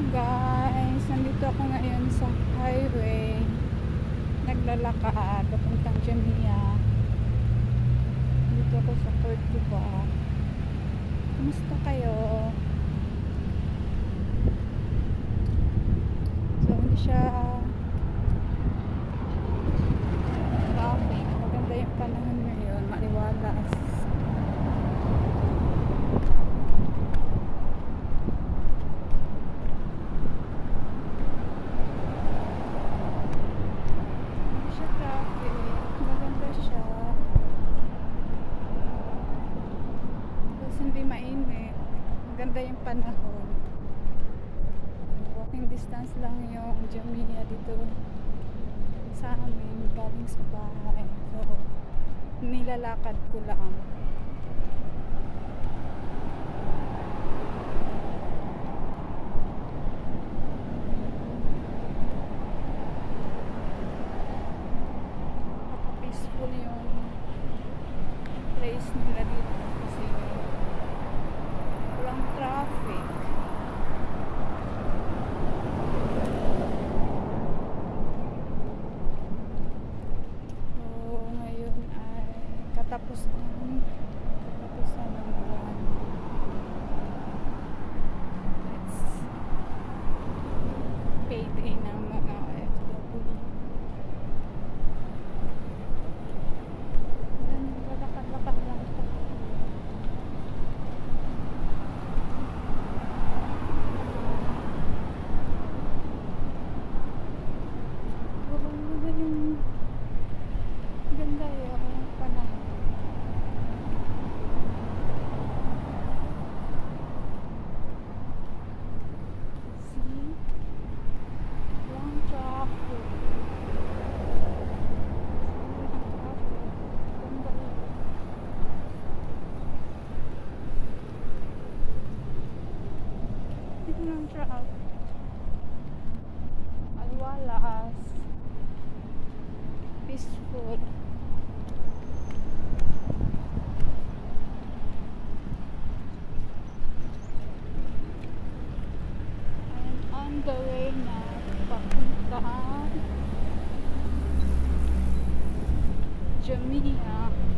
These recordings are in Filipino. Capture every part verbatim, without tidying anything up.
Guys, nandito ako ngayon sa highway, naglalakad papuntang Jamia. Nandito ako sa Cordoba. Kumusta kayo? So hindi siya traffic, maganda yung panahon ngayon, maliwalas. Hindi mainit, maganda yung panahon. Walking distance lang yung Jamia dito sa amin galing sa bahay, so nilalakad ko lang. Peaceful yung place nila dito kasi walang traffic. So ngayon ay katapusan katapusan ng buwan. It's payday ng mga O F W. Then lalakad-lakad lang ito. Alwalas, peaceful. I'm on the way na papunta Jamia.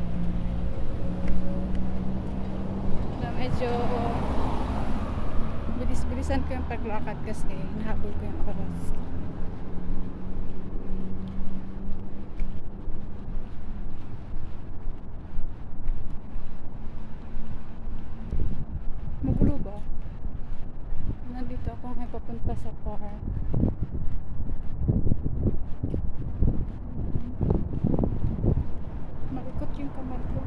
Na medyo bilis-bilisan ko yung paglakad kasi hinahabol ko yung oras. Magulo ba? Nandito ako ngayon papunta sa park. Malikot yung kamay ko.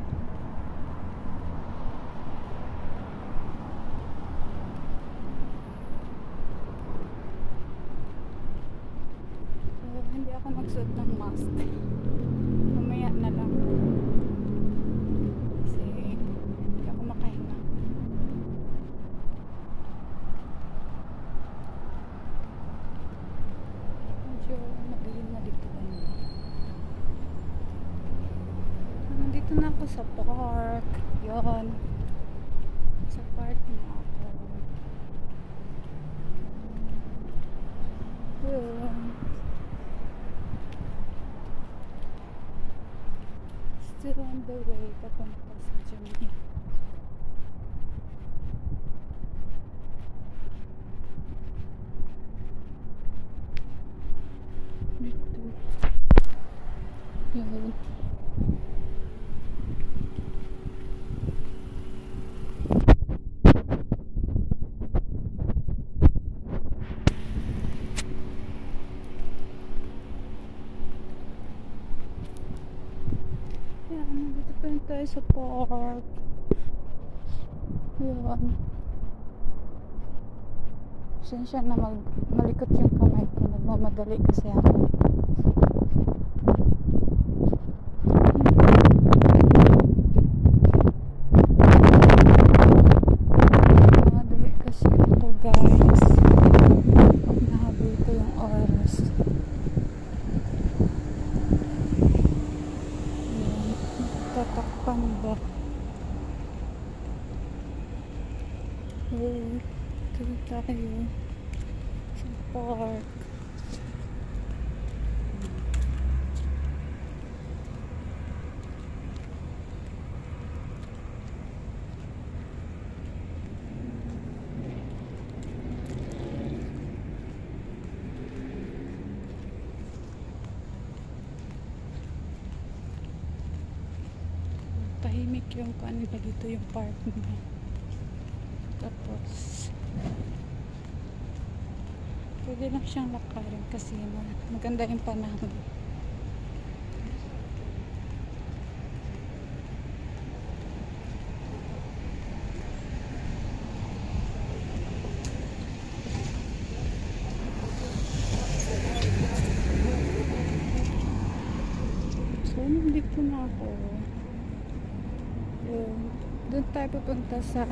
Hindi ako magsuot ng mask. Mamaya na lang. Kasi hindi ako makahinga. Medyo madilim na dito. Nandito na ako sa park. Yon. Sa park na ako. Yun. Still on the way papunta sa Jamia. Dito. Yun. Nandito pa rin tayo sa park. Yun. Pasensya na mag malikot yung kamay ko. Nagmamadali kasi ako. Nagmamadali kasi ako, guys. Nahabol ko yung oras. Tatakpan ba? Okay, tuloy tayo. Park. Tahimik yung kuan nila dito, yung park nila. Tapos pwede lang siyang lakarin kasi maganda yung panahon. So nandito na ako. Yun. Doon tayo pupunta sa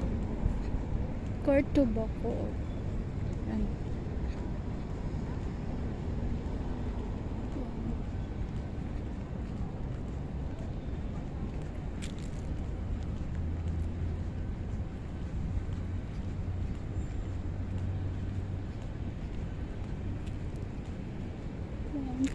Cordobacoa. Yan. Yan.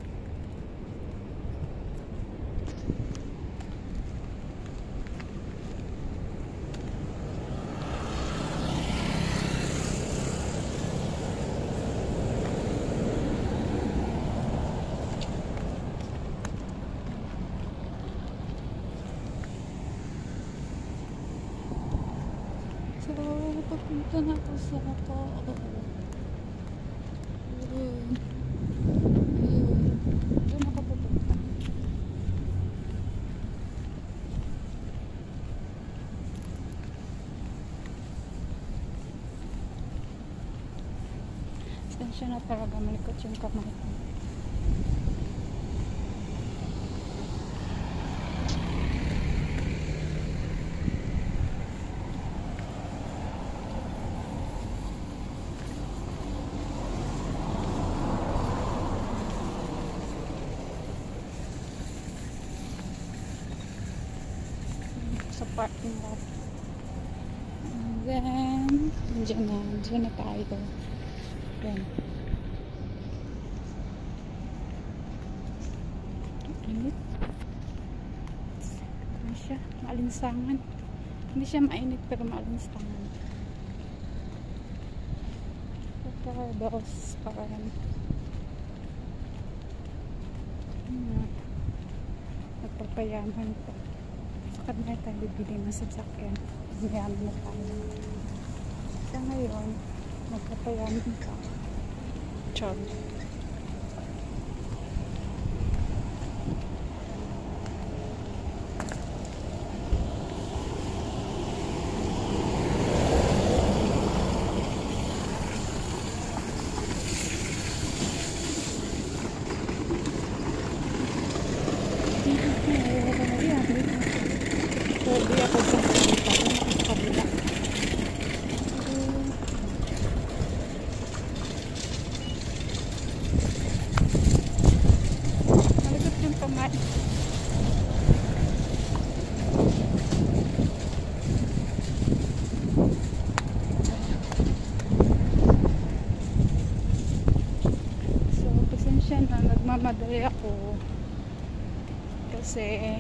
So, papunta na ako sa ako. Ayun. Ayun. Doon ako papunta. Sensya na talaga, malikot yung kamay ko. Sa parking lot. And then, dyan na. Dyan na tayo. Yan. Init. Ano siya? Maalinsangan. Hindi siya mainit pero maalinsangan. Tapos, parang hmm, nagpapayaman pa. Saka na tayo bibili ng sasakyan. Mayaman na tayo. Sa ngayon, magpapayaman ka. Chod. Pwede ako sa kabila. Sa kabila. Malikot yung kamay. So, pasensya na. Nagmamadali ako. Kasi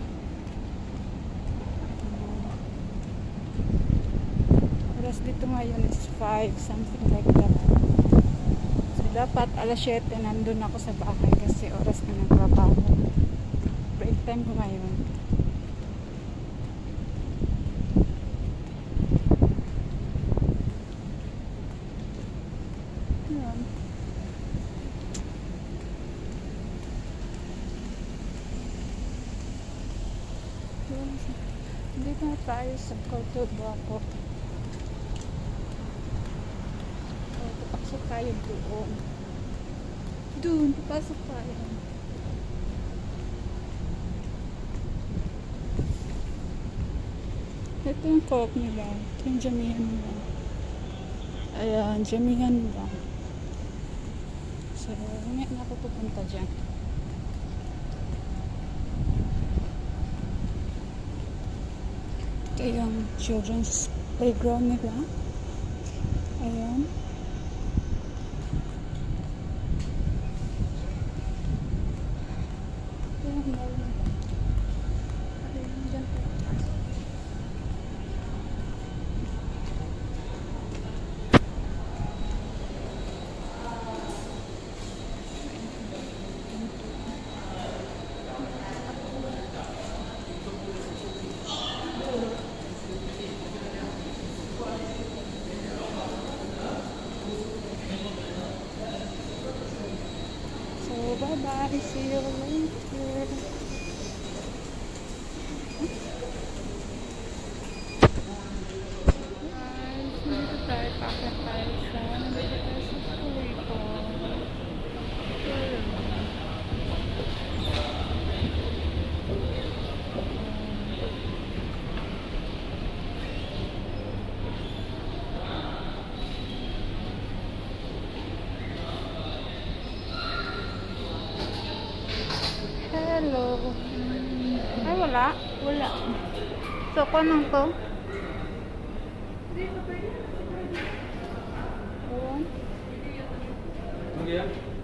oras dito ngayon is five, something like that. So dapat alas siyete nandun ako sa bahay kasi oras na ng trabaho. Break time ko ngayon. Ayan. Dito na tayo sa Cordobacoa. Papasok tayo doon. Doon, papasok tayo. Ito yung co-op nila. Ito yung jamihan nila. Ayan, jamihan nila. So, ngayon na ako pupunta dyan. Ito yung children's playground nila. Ayan. Bye-bye. See you later. Guys, dito tayo. Pakit tayo siya. Nandito tayo sa school ko. Hello. Ay, wala. Wala. So, kanang to? Ayan. Okay.